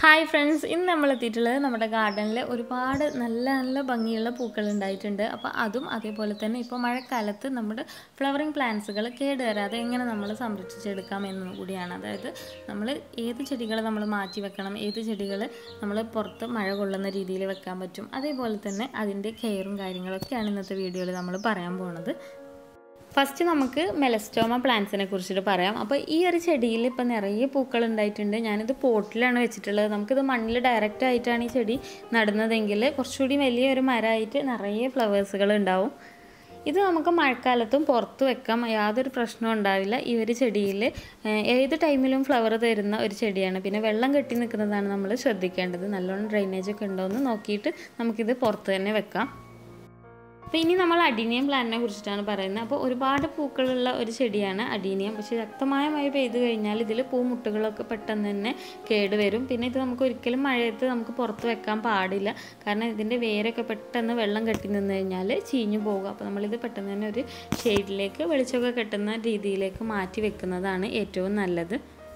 Hi friends, ഇന്ന് നമ്മൾ എത്തിയിട്ടുള്ളത് നമ്മുടെ ഗാർഡനിൽ ഒരുപാട് നല്ല നല്ല ഭംഗിയുള്ള പൂക്കൾ ഉണ്ടായിട്ടുണ്ട്. അപ്പോൾ അതും അതേപോലെ തന്നെ ഇപ്പോൾ മഴക്കാലത്ത് നമ്മുടെ ഫ്ലവറിങ് പ്ലാന്റ്സുകൾ കേടുവരാതെ എങ്ങനെ നമ്മൾ സംരക്ഷിച്ചെടുക്കാം എന്നും കൂടിയാണ്. അതായത് നമ്മൾ ഏത് ചെടികൾ നമ്മൾ മാറ്റി വെക്കണം, ഏത് ചെടികൾ നമ്മൾ പുറത്ത് മഴ കൊള്ളുന്ന രീതിയിൽ വെക്കാൻ പറ്റും, അതേപോലെ തന്നെ അതിൻ്റെ കെയറും കാര്യങ്ങളൊക്കെയാണ് ഇന്നത്തെ വീഡിയോയിൽ നമ്മൾ പറയാൻ പോകുന്നത്. ഫസ്റ്റ് നമുക്ക് മെലസ്റ്റോമ പ്ലാന്റ്സിനെ കുറിച്ചിട്ട് പറയാം. അപ്പോൾ ഈ ഒരു ചെടിയിൽ ഇപ്പോൾ നിറയെ പൂക്കൾ ഉണ്ടായിട്ടുണ്ട്. ഞാനിത് പോട്ടിലാണ് വെച്ചിട്ടുള്ളത്. നമുക്കിത് മണ്ണിൽ ഡയറക്റ്റ് ആയിട്ടാണ് ഈ ചെടി നടുന്നതെങ്കിൽ കുറച്ചുകൂടി വലിയൊരു മരമായിട്ട് നിറയെ ഫ്ലവേഴ്സുകൾ ഉണ്ടാവും. ഇത് നമുക്ക് മഴക്കാലത്തും പുറത്ത് വെക്കാം, യാതൊരു പ്രശ്നവും ഉണ്ടാവില്ല. ഈ ഒരു ചെടിയിൽ ഏത് ടൈമിലും ഫ്ലവർ തരുന്ന ഒരു ചെടിയാണ്. പിന്നെ വെള്ളം കെട്ടി നിൽക്കുന്നതാണ് നമ്മൾ ശ്രദ്ധിക്കേണ്ടത്. നല്ലോണം ഡ്രെയിനേജൊക്കെ ഉണ്ടോ എന്ന് നോക്കിയിട്ട് നമുക്കിത് പുറത്ത് തന്നെ വെക്കാം. അപ്പോൾ ഇനി നമ്മൾ അഡീനിയം പ്ലാന്റിനെ കുറിച്ചിട്ടാണ് പറയുന്നത്. അപ്പോൾ ഒരുപാട് പൂക്കളുള്ള ഒരു ചെടിയാണ് അഡീനിയം. പക്ഷേ ശക്തമായ മഴ പെയ്തു കഴിഞ്ഞാൽ ഇതിൽ പൂമുട്ടുകളൊക്കെ പെട്ടെന്ന് തന്നെ കേടുവരും. പിന്നെ ഇത് നമുക്ക് ഒരിക്കലും മഴയത്ത് നമുക്ക് പുറത്ത് വെക്കാൻ പാടില്ല. കാരണം ഇതിൻ്റെ വേരൊക്കെ പെട്ടെന്ന് വെള്ളം കെട്ടി നിന്ന് കഴിഞ്ഞാൽ ചീഞ്ഞു പോകും. അപ്പോൾ നമ്മളിത് പെട്ടെന്ന് തന്നെ ഒരു ഷെയ്ഡിലേക്ക് വെളിച്ചമൊക്കെ കെട്ടുന്ന രീതിയിലേക്ക് മാറ്റി വെക്കുന്നതാണ് ഏറ്റവും നല്ലത്.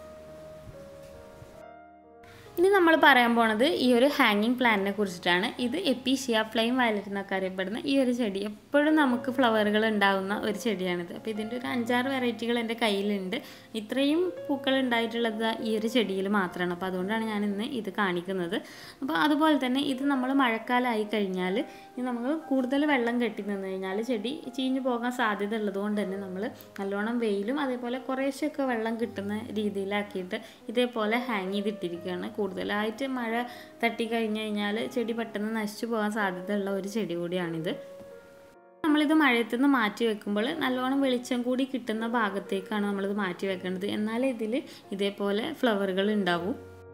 ഇനി നമ്മൾ പറയാൻ പോണത് ഈ ഒരു ഹാങ്ങിങ് പ്ലാന്റിനെ കുറിച്ചിട്ടാണ്. ഇത് എപ്പീഷ്യ ഫ്ലെയിം വയലറ്റ് എന്നൊക്കെ അറിയപ്പെടുന്ന ഈ ഒരു ചെടി എപ്പോഴും നമുക്ക് ഫ്ലവറുകൾ ഉണ്ടാകുന്ന ഒരു ചെടിയാണിത്. അപ്പോൾ ഇതിൻ്റെ ഒരു 5-6 വെറൈറ്റികൾ എൻ്റെ കയ്യിലുണ്ട്. ഇത്രയും പൂക്കൾ ഉണ്ടായിട്ടുള്ളത് ഈ ഒരു ചെടിയിൽ മാത്രമാണ്. അപ്പോൾ അതുകൊണ്ടാണ് ഞാൻ ഇന്ന് ഇത് കാണിക്കുന്നത്. അപ്പോൾ അതുപോലെ തന്നെ ഇത് നമ്മൾ മഴക്കാലമായി കഴിഞ്ഞാൽ ഇത് നമ്മൾ കൂടുതൽ വെള്ളം കെട്ടി നിന്ന് കഴിഞ്ഞാൽ ചെടി ചീഞ്ഞു പോകാൻ സാധ്യത ഉള്ളതുകൊണ്ട് തന്നെ നമ്മൾ നല്ലോണം വെയിലും അതേപോലെ കുറേശ്ശൊക്കെ വെള്ളം കിട്ടുന്ന രീതിയിലാക്കിയിട്ട് ഇതേപോലെ ഹാങ് ചെയ്തിട്ടിരിക്കുകയാണ്. കൂടുതലായിട്ട് മഴ തട്ടിക്കഴിഞ്ഞ് കഴിഞ്ഞാൽ ചെടി പെട്ടെന്ന് നശിച്ചു പോകാൻ സാധ്യതയുള്ള ഒരു ചെടി കൂടിയാണിത്. നമ്മളിത് മഴയത്തുനിന്ന് മാറ്റി വെക്കുമ്പോൾ നല്ലോണം വെളിച്ചം കൂടി കിട്ടുന്ന ഭാഗത്തേക്കാണ് നമ്മളിത് മാറ്റി വെക്കേണ്ടത്. എന്നാലേ ഇതിൽ ഇതേപോലെ ഫ്ലവറുകൾ ഉണ്ടാവും.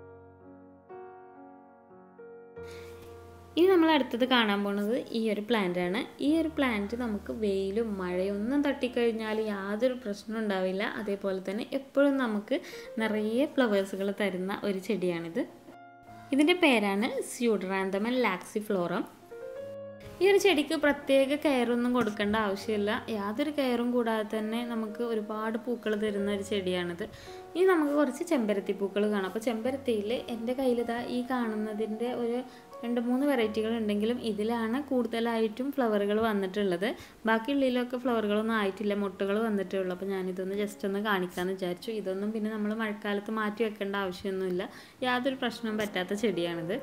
ഇനി നമ്മൾ അടുത്തത് കാണാൻ പോകുന്നത് ഈ ഒരു പ്ലാന്റാണ്. ഈ ഒരു പ്ലാന്റ് നമുക്ക് വെയിലും മഴയൊന്നും തട്ടിക്കഴിഞ്ഞാൽ യാതൊരു പ്രശ്നവും ഉണ്ടാവില്ല. അതേപോലെ തന്നെ എപ്പോഴും നമുക്ക് നിറയെ ഫ്ലവേഴ്സുകൾ തരുന്ന ഒരു ചെടിയാണിത്. ഇതിൻ്റെ പേരാണ് സ്യൂഡറാന്തമൻ ലാക്സിഫ്ലോറം. ഈ ഒരു ചെടിക്ക് പ്രത്യേക കെയറൊന്നും കൊടുക്കേണ്ട ആവശ്യമില്ല. യാതൊരു കെയറും കൂടാതെ തന്നെ നമുക്ക് ഒരുപാട് പൂക്കൾ തരുന്ന ഒരു ചെടിയാണിത്. ഇനി നമുക്ക് കുറച്ച് ചെമ്പരത്തി പൂക്കൾ കാണാം. അപ്പോൾ ചെമ്പരത്തിയിൽ എൻ്റെ കയ്യിലിതാ ഈ കാണുന്നതിൻ്റെ ഒരു 2-3 വെറൈറ്റികൾ ഉണ്ടെങ്കിലും ഇതിലാണ് കൂടുതലായിട്ടും ഫ്ലവറുകൾ വന്നിട്ടുള്ളത്. ബാക്കിയുള്ളിലൊക്കെ ഫ്ലവറുകളൊന്നും ആയിട്ടില്ല, മുട്ടുകൾ വന്നിട്ടേ ഉള്ളൂ. അപ്പോൾ ഞാനിതൊന്ന് ജസ്റ്റ് ഒന്ന് കാണിക്കാമെന്ന് വിചാരിച്ചു. ഇതൊന്നും പിന്നെ നമ്മൾ മഴക്കാലത്ത് മാറ്റി വെക്കേണ്ട ആവശ്യമൊന്നുമില്ല. യാതൊരു പ്രശ്നവും പറ്റാത്ത ചെടിയാണിത്.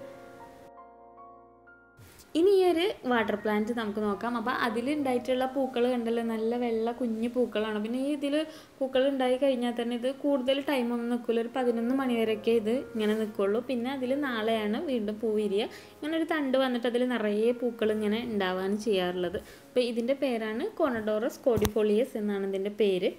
ഇനി ഈ ഒരു വാട്ടർ പ്ലാന്റ് നമുക്ക് നോക്കാം. അപ്പോൾ അതിലുണ്ടായിട്ടുള്ള പൂക്കൾ കണ്ടല്ലോ, നല്ല വെള്ള കുഞ്ഞു പൂക്കളാണ്. പിന്നെ ഈ ഇതിൽ പൂക്കൾ ഉണ്ടായി കഴിഞ്ഞാൽ തന്നെ ഇത് കൂടുതൽ ടൈമൊന്നും നിൽക്കില്ല. ഒരു 11 മണി വരെയൊക്കെ ഇത് ഇങ്ങനെ നിൽക്കുള്ളൂ. പിന്നെ അതിൽ നാളെയാണ് വീണ്ടും പൂ വിരിയുക. ഇങ്ങനെ ഒരു തണ്ട് വന്നിട്ട് അതിൽ നിറയെ പൂക്കൾ ഇങ്ങനെ ഉണ്ടാവാൻ ചെയ്യാറുള്ളത്. അപ്പോൾ ഇതിൻ്റെ പേരാണ് കോണഡോറസ് കോഡിഫോളിയസ് എന്നാണ് ഇതിൻ്റെ പേര്.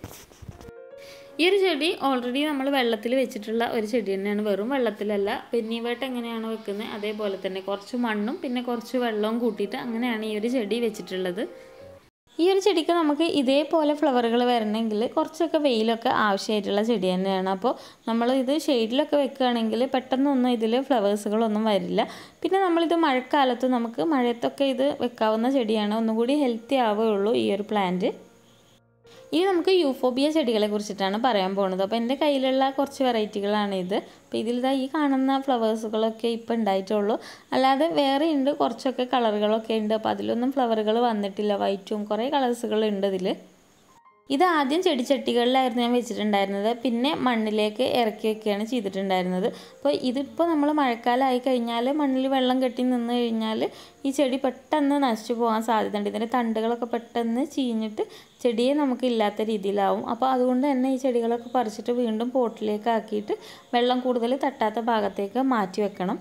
ഈ ഒരു ചെടി ഓൾറെഡി നമ്മൾ വെള്ളത്തിൽ വെച്ചിട്ടുള്ള ഒരു ചെടി തന്നെയാണ്, വെറും വെള്ളത്തിലല്ല. പെന്നിവേട്ട് എങ്ങനെയാണ് വെക്കുന്നത് അതേപോലെ തന്നെ കുറച്ച് മണ്ണും പിന്നെ കുറച്ച് വെള്ളവും കൂട്ടിയിട്ട് അങ്ങനെയാണ് ഈ ഒരു ചെടി വെച്ചിട്ടുള്ളത്. ഈ ഒരു ചെടിക്ക് നമുക്ക് ഇതേപോലെ ഫ്ലവറുകൾ വരണമെങ്കിൽ കുറച്ചൊക്കെ വെയിലൊക്കെ ആവശ്യമായിട്ടുള്ള ചെടി തന്നെയാണ്. അപ്പോൾ നമ്മൾ ഇത് ഷെയ്ഡിലൊക്കെ വെക്കുകയാണെങ്കിൽ പെട്ടെന്നൊന്നും ഇതിൽ ഫ്ലവേഴ്സുകളൊന്നും വരില്ല. പിന്നെ നമ്മളിത് മഴക്കാലത്ത് നമുക്ക് മഴയത്തൊക്കെ ഇത് വെക്കാവുന്ന ചെടിയാണ്. ഒന്നുകൂടി ഹെൽത്തി ആവുകയുള്ളൂ ഈ ഒരു പ്ലാന്റ്. ഇനി നമുക്ക് യൂഫോബിയ ചെടികളെ കുറിച്ചിട്ടാണ് പറയാൻ പോകുന്നത്. അപ്പോൾ എൻ്റെ കയ്യിലുള്ള കുറച്ച് വെറൈറ്റികളാണ് ഇത്. അപ്പോൾ ഇതിലിതാ ഈ കാണുന്ന ഫ്ലവേഴ്സുകളൊക്കെ ഇപ്പോൾ ഉണ്ടായിട്ടുള്ളൂ. അല്ലാതെ വേറെ ഉണ്ട്, കുറച്ചൊക്കെ കളറുകളൊക്കെ ഉണ്ട്. അപ്പോൾ അതിലൊന്നും ഫ്ലവറുകൾ വന്നിട്ടില്ല. വൈറ്റും കുറേ കളേഴ്സുകൾ ഉണ്ട് ഇതിൽ. ഇത് ആദ്യം ചെടിച്ചട്ടികളിലായിരുന്നു ഞാൻ വെച്ചിട്ടുണ്ടായിരുന്നത്. പിന്നെ മണ്ണിലേക്ക് ഇറക്കി വെക്കുകയാണ് ചെയ്തിട്ടുണ്ടായിരുന്നത്. അപ്പോൾ ഇതിപ്പോൾ നമ്മൾ മഴക്കാലമായി കഴിഞ്ഞാൽ മണ്ണിൽ വെള്ളം കെട്ടി നിന്ന് കഴിഞ്ഞാൽ ഈ ചെടി പെട്ടെന്ന് നശിച്ചു പോകാൻ സാധ്യതയുണ്ട്. ഇതിൻ്റെ തണ്ടുകളൊക്കെ പെട്ടെന്ന് ചീഞ്ഞിട്ട് ചെടിയെ നമുക്ക് ഇല്ലാത്ത രീതിയിലാവും. അപ്പോൾ അതുകൊണ്ട് തന്നെ ഈ ചെടികളൊക്കെ പറിച്ചിട്ട് വീണ്ടും പോട്ടിലേക്ക് ആക്കിയിട്ട് വെള്ളം കൂടുതൽ തട്ടാത്ത ഭാഗത്തേക്ക് മാറ്റി വെക്കണം.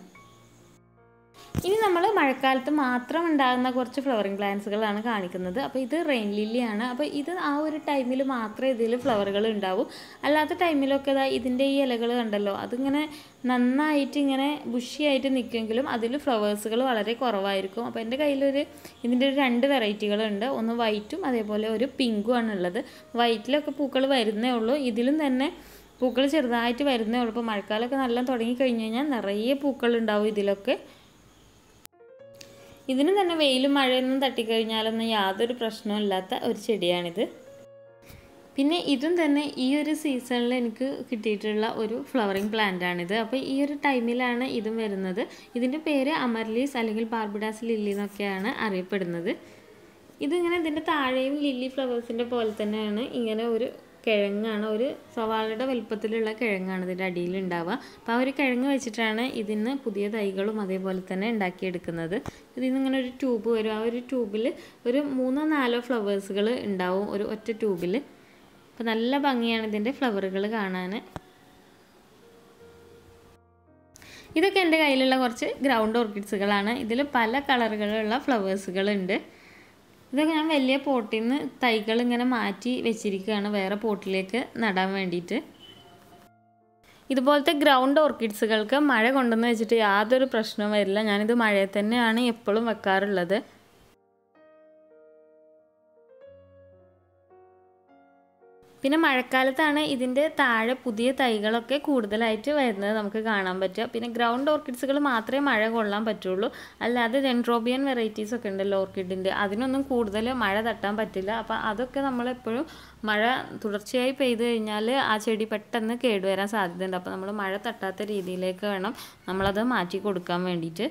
ഇനി നമ്മൾ മഴക്കാലത്ത് മാത്രം ഉണ്ടാകുന്ന കുറച്ച് ഫ്ലവറിങ് പ്ലാന്റ്സുകളാണ് കാണിക്കുന്നത്. അപ്പോൾ ഇത് റെയിൻ ലില്ലിയാണ്. അപ്പോൾ ഇത് ആ ഒരു ടൈമിൽ മാത്രമേ ഇതിൽ ഫ്ലവറുകൾ ഉണ്ടാവൂ. അല്ലാത്ത ടൈമിലൊക്കെ ഇതിൻ്റെ ഈ ഇലകൾ കണ്ടല്ലോ, അതിങ്ങനെ നന്നായിട്ട് ഇങ്ങനെ ബുഷിയായിട്ട് നിൽക്കുമെങ്കിലും അതിൽ ഫ്ലവേഴ്സുകൾ വളരെ കുറവായിരിക്കും. അപ്പോൾ എൻ്റെ കയ്യിലൊരു ഇതിൻ്റെ ഒരു 2 വെറൈറ്റികളുണ്ട്. ഒന്ന് വൈറ്റും അതേപോലെ ഒരു പിങ്കും ആണുള്ളത്. വൈറ്റിലൊക്കെ പൂക്കൾ വരുന്നേ ഉള്ളൂ. ഇതിലും തന്നെ പൂക്കൾ ചെറുതായിട്ട് വരുന്നേ ഉള്ളൂ. ഇപ്പോൾ മഴക്കാലമൊക്കെ നല്ല തുടങ്ങി കഴിഞ്ഞ് കഴിഞ്ഞാൽ നിറയെ പൂക്കൾ ഉണ്ടാവും ഇതിലൊക്കെ. ഇതിനും തന്നെ വെയിലും മഴയൊന്നും തട്ടിക്കഴിഞ്ഞാലൊന്നും യാതൊരു പ്രശ്നവും ഇല്ലാത്ത ഒരു ചെടിയാണിത്. പിന്നെ ഇതും തന്നെ ഈ ഒരു സീസണിൽ എനിക്ക് കിട്ടിയിട്ടുള്ള ഒരു ഫ്ലവറിങ് പ്ലാന്റാണിത്. അപ്പോൾ ഈ ഒരു ടൈമിലാണ് ഇതും വരുന്നത്. ഇതിൻ്റെ പേര് അമർലീസ് അല്ലെങ്കിൽ ബാർബഡാസ് ലില്ലി എന്നൊക്കെയാണ് അറിയപ്പെടുന്നത്. ഇതിങ്ങനെ ഇതിൻ്റെ താഴെയും ലില്ലി ഫ്ലവേഴ്സിൻ്റെ പോലെ തന്നെയാണ്. ഇങ്ങനെ ഒരു കിഴങ്ങാണ്, ഒരു സവാളയുടെ വലുപ്പത്തിലുള്ള കിഴങ്ങാണ് ഇതിൻ്റെ അടിയിൽ ഉണ്ടാവുക. അപ്പോൾ ആ ഒരു കിഴങ്ങ് വെച്ചിട്ടാണ് ഇതിന് പുതിയ തൈകളും അതേപോലെ തന്നെ ഉണ്ടാക്കിയെടുക്കുന്നത്. ഇതിൽ നിന്ന് ഇങ്ങനെ ഒരു ട്യൂബ് വരും. ആ ഒരു ട്യൂബിൽ ഒരു 3-4 ഫ്ലവേഴ്സുകൾ ഉണ്ടാവും ഒരു ഒറ്റ ട്യൂബിൽ. അപ്പോൾ നല്ല ഭംഗിയാണ് ഇതിൻ്റെ ഫ്ലവറുകൾ കാണാൻ. ഇതൊക്കെ എൻ്റെ കയ്യിലുള്ള കുറച്ച് ഗ്രൗണ്ട് ഓർക്കിഡ്സുകളാണ്. ഇതിൽ പല കളറുകളുള്ള ഫ്ലവേഴ്സുകളുണ്ട്. ഇതൊക്കെ ഞാൻ വലിയ പോട്ടിൽ നിന്ന് തൈകൾ ഇങ്ങനെ മാറ്റി വെച്ചിരിക്കുകയാണ് വേറെ പോട്ടിലേക്ക് നടാൻ വേണ്ടിയിട്ട്. ഇതുപോലത്തെ ഗ്രൗണ്ട് ഓർക്കിഡ്സുകൾക്ക് മഴ കൊണ്ടുവന്ന് വെച്ചിട്ട് യാതൊരു പ്രശ്നവും വരില്ല. ഞാനിത് മഴയിൽ തന്നെയാണ് എപ്പോഴും വെക്കാറുള്ളത്. പിന്നെ മഴക്കാലത്താണ് ഇതിൻ്റെ താഴെ പുതിയ തൈകളൊക്കെ കൂടുതലായിട്ട് വരുന്നത് നമുക്ക് കാണാൻ പറ്റുക. പിന്നെ ഗ്രൗണ്ട് ഓർക്കിഡ്സുകൾ മാത്രമേ മഴ കൊള്ളാൻ പറ്റുള്ളൂ. അല്ലാതെ ഡെൻഡ്രോബിയൻ വെറൈറ്റീസ് ഒക്കെ ഉണ്ടല്ലോ ഓർക്കിഡിൻ്റെ, അതിനൊന്നും കൂടുതൽ മഴ തട്ടാൻ പറ്റില്ല. അപ്പോൾ അതൊക്കെ നമ്മളെപ്പോഴും മഴ തുടർച്ചയായി പെയ്ത് കഴിഞ്ഞാൽ ആ ചെടി പെട്ടെന്ന് കേടുവരാൻ സാധ്യതയുണ്ട്. അപ്പോൾ നമ്മൾ മഴ തട്ടാത്ത രീതിയിലേക്ക് വേണം നമ്മളത് മാറ്റി കൊടുക്കാൻ വേണ്ടിയിട്ട്.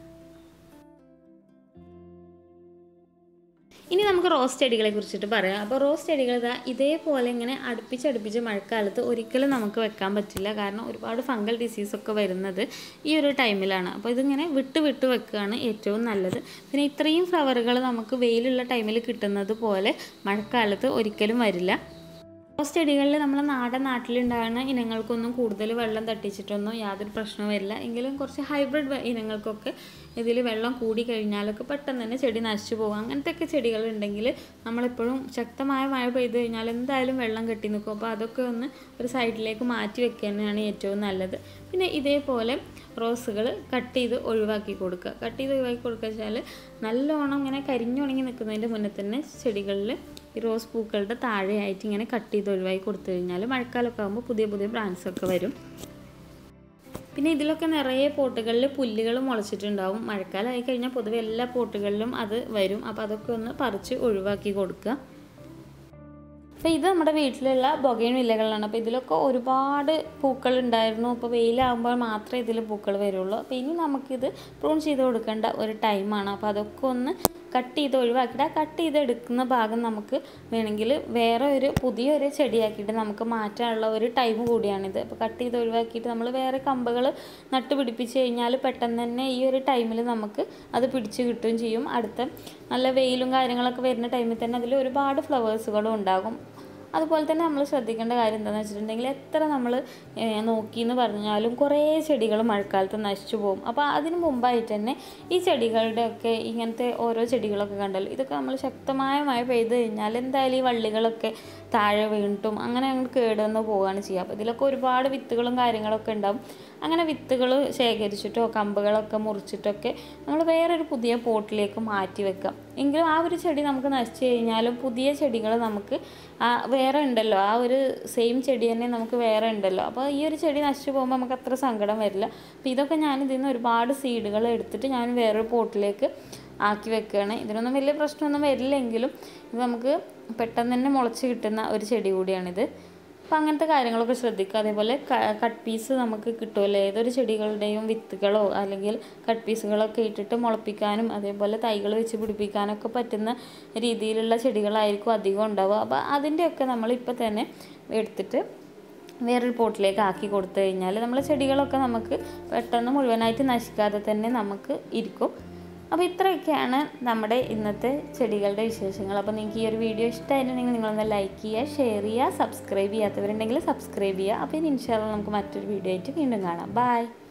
ഇനി നമുക്ക് റോസ് ചെടികളെ കുറിച്ചിട്ട് പറയാം. അപ്പോൾ റോസ് ചെടികൾ ഇതേപോലെ ഇങ്ങനെ അടുപ്പിച്ചടുപ്പിച്ച് മഴക്കാലത്ത് ഒരിക്കലും നമുക്ക് വെക്കാൻ പറ്റില്ല. കാരണം ഒരുപാട് ഫംഗൽ ഡിസീസൊക്കെ വരുന്നത് ഈ ഒരു ടൈമിലാണ്. അപ്പോൾ ഇതിങ്ങനെ വിട്ട് വെക്കുകയാണ് ഏറ്റവും നല്ലത്. പിന്നെ ഇത്രയും ഫ്ലവറുകൾ നമുക്ക് വെയിലുള്ള ടൈമിൽ കിട്ടുന്നത് പോലെ മഴക്കാലത്ത് ഒരിക്കലും വരില്ല. റോസ് ചെടികളിൽ നമ്മൾ നാട്ടിലുണ്ടാകുന്ന ഇനങ്ങൾക്കൊന്നും കൂടുതൽ വെള്ളം തട്ടിച്ചിട്ടൊന്നും യാതൊരു പ്രശ്നവും വരില്ല. എങ്കിലും കുറച്ച് ഹൈബ്രിഡ് ഇനങ്ങൾക്കൊക്കെ ഇതിൽ വെള്ളം കൂടി കഴിഞ്ഞാലൊക്കെ പെട്ടെന്ന് തന്നെ ചെടി നശിച്ചു പോകും. അങ്ങനത്തെ ഒക്കെ ചെടികളുണ്ടെങ്കിൽ നമ്മളെപ്പോഴും ശക്തമായ മഴ പെയ്ത് കഴിഞ്ഞാൽ എന്തായാലും വെള്ളം കെട്ടി നിൽക്കും. അപ്പോൾ അതൊക്കെ ഒന്ന് ഒരു സൈഡിലേക്ക് മാറ്റി വെക്കുക തന്നെയാണ് ഏറ്റവും നല്ലത്. പിന്നെ ഇതേപോലെ റോസുകൾ കട്ട് ചെയ്ത് ഒഴിവാക്കി കൊടുക്കുക. കട്ട് ചെയ്ത് ഒഴിവാക്കി കൊടുക്കുക വെച്ചാൽ നല്ലോണം ഇങ്ങനെ കരിഞ്ഞുണങ്ങി നിൽക്കുന്നതിൻ്റെ മുന്നേ തന്നെ ചെടികളിൽ ഈ റോസ് പൂക്കളുടെ താഴെയായിട്ട് ഇങ്ങനെ കട്ട് ചെയ്ത് ഒഴിവാക്കി കൊടുത്തു കഴിഞ്ഞാൽ മഴക്കാലമൊക്കെ ആകുമ്പോൾ പുതിയ ബ്രാഞ്ചൊക്കെ വരും. പിന്നെ ഇതിലൊക്കെ നിറയെ പോട്ടുകളിൽ പുല്ലുകൾ മുളച്ചിട്ടുണ്ടാവും. മഴക്കാലമായി കഴിഞ്ഞാൽ പൊതുവെ എല്ലാ പോട്ടുകളിലും അത് വരും. അപ്പോൾ അതൊക്കെ ഒന്ന് പറിച്ച് ഒഴിവാക്കി കൊടുക്കുക. അപ്പോൾ ഇത് നമ്മുടെ വീട്ടിലുള്ള ബൊഗൈൻ വില്ലകളാണ്. അപ്പോൾ ഇതിലൊക്കെ ഒരുപാട് പൂക്കൾ ഉണ്ടായിരുന്നു. അപ്പോൾ വെയിലാകുമ്പോൾ മാത്രമേ ഇതിൽ പൂക്കൾ വരുള്ളൂ. അപ്പോൾ ഇനി നമുക്കിത് പ്രൂൺ ചെയ്ത് കൊടുക്കേണ്ട ഒരു ടൈമാണ്. അപ്പോൾ അതൊക്കെ ഒന്ന് കട്ട് ചെയ്ത് ഒഴിവാക്കിയിട്ട് ആ കട്ട് ചെയ്തെടുക്കുന്ന ഭാഗം നമുക്ക് വേണമെങ്കിൽ വേറെ ഒരു പുതിയൊരു ചെടിയാക്കിയിട്ട് നമുക്ക് മാറ്റാനുള്ള ഒരു ടൈം കൂടിയാണിത്. അപ്പോൾ കട്ട് ചെയ്ത് ഒഴിവാക്കിയിട്ട് നമ്മൾ വേറെ കമ്പുകൾ നട്ടുപിടിപ്പിച്ച് കഴിഞ്ഞാൽ പെട്ടെന്ന് തന്നെ ഈ ഒരു ടൈമിൽ നമുക്ക് അത് പിടിച്ച് കിട്ടുകയും ചെയ്യും. അടുത്ത നല്ല വെയിലും കാര്യങ്ങളൊക്കെ വരുന്ന ടൈമിൽ തന്നെ അതിൽ ഒരുപാട് ഫ്ലവേഴ്സുകളും ഉണ്ടാകും. അതുപോലെ തന്നെ നമ്മൾ ശ്രദ്ധിക്കേണ്ട കാര്യം എന്താണെന്ന് വെച്ചിട്ടുണ്ടെങ്കിൽ എത്ര നമ്മൾ നോക്കിയെന്ന് പറഞ്ഞാലും കുറേ ചെടികൾ മഴക്കാലത്ത് നശിച്ചു പോകും. അപ്പോൾ അതിന് മുമ്പായിട്ട് തന്നെ ഈ ചെടികളുടെയൊക്കെ ഇങ്ങനത്തെ ഓരോ ചെടികളൊക്കെ കണ്ടല്ലോ, ഇതൊക്കെ നമ്മൾ ശക്തമായ മഴ പെയ്ത് കഴിഞ്ഞാൽ എന്തായാലും ഈ വള്ളികളൊക്കെ താഴെ വീണിട്ടും അങ്ങനെ അങ്ങ് കേടുവന്ന് പോവുകയാണ് ചെയ്യുക. അപ്പോൾ ഇതിലൊക്കെ ഒരുപാട് വിത്തുകളും കാര്യങ്ങളൊക്കെ ഉണ്ടാവും. അങ്ങനെ വിത്തുകൾ ശേഖരിച്ചിട്ടോ കമ്പുകളൊക്കെ മുറിച്ചിട്ടൊക്കെ നമ്മൾ വേറൊരു പുതിയ പോട്ടിലേക്ക് മാറ്റി വെക്കാം. എങ്കിലും ആ ഒരു ചെടി നമുക്ക് നശിച്ചു കഴിഞ്ഞാലും പുതിയ ചെടികൾ നമുക്ക് വേറെ ഉണ്ടല്ലോ, ആ ഒരു സെയിം ചെടി തന്നെ നമുക്ക് വേറെ ഉണ്ടല്ലോ. അപ്പോൾ ഈ ഒരു ചെടി നശിച്ചു പോകുമ്പോൾ നമുക്ക് അത്ര സങ്കടം വരില്ല. അപ്പോൾ ഇതൊക്കെ ഞാൻ ഇതിൽ നിന്ന് ഒരുപാട് സീഡുകൾ എടുത്തിട്ട് ഞാൻ വേറൊരു പോട്ടിലേക്ക് ആക്കി വെക്കുകയാണ്. ഇതിനൊന്നും വലിയ പ്രശ്നമൊന്നും വരില്ലെങ്കിലും ഇത് നമുക്ക് പെട്ടെന്ന് തന്നെ മുളച്ച് കിട്ടുന്ന ഒരു ചെടി കൂടിയാണിത്. അപ്പോൾ അങ്ങനത്തെ കാര്യങ്ങളൊക്കെ ശ്രദ്ധിക്കുക. അതേപോലെ കട്ട് പീസ് നമുക്ക് കിട്ടുമല്ലോ, ഏതൊരു ചെടികളുടെയും വിത്തുകളോ അല്ലെങ്കിൽ കട്ട് പീസുകളൊക്കെ ഇട്ടിട്ട് മുളപ്പിക്കാനും അതേപോലെ തൈകൾ വെച്ച് പിടിപ്പിക്കാനൊക്കെ പറ്റുന്ന രീതിയിലുള്ള ചെടികളായിരിക്കും അധികം ഉണ്ടാവുക. അപ്പോൾ അതിൻ്റെയൊക്കെ നമ്മളിപ്പോൾ തന്നെ എടുത്തിട്ട് വേറൊരു പോട്ടിലേക്ക് ആക്കി കൊടുത്തു കഴിഞ്ഞാൽ നമ്മളെ ചെടികളൊക്കെ നമുക്ക് പെട്ടെന്ന് മുഴുവനായിട്ട് നശിക്കാതെ തന്നെ നമുക്ക് ഇരിക്കും. അപ്പോൾ ഇത്രയൊക്കെയാണ് നമ്മുടെ ഇന്നത്തെ ചെടികളുടെ വിശേഷങ്ങൾ. അപ്പോൾ നിങ്ങൾക്ക് ഈ ഒരു വീഡിയോ ഇഷ്ടമായിട്ടുണ്ടെങ്കിൽ നിങ്ങളൊന്ന് ലൈക്ക് ചെയ്യുക, ഷെയർ ചെയ്യുക, സബ്സ്ക്രൈബ് ചെയ്യാത്തവരുണ്ടെങ്കിൽ സബ്സ്ക്രൈബ് ചെയ്യുക. അപ്പോൾ ഇനി ഇൻഷാ അല്ലാഹ് നമുക്ക് മറ്റൊരു വീഡിയോ ആയിട്ട് വീണ്ടും കാണാം. ബൈ.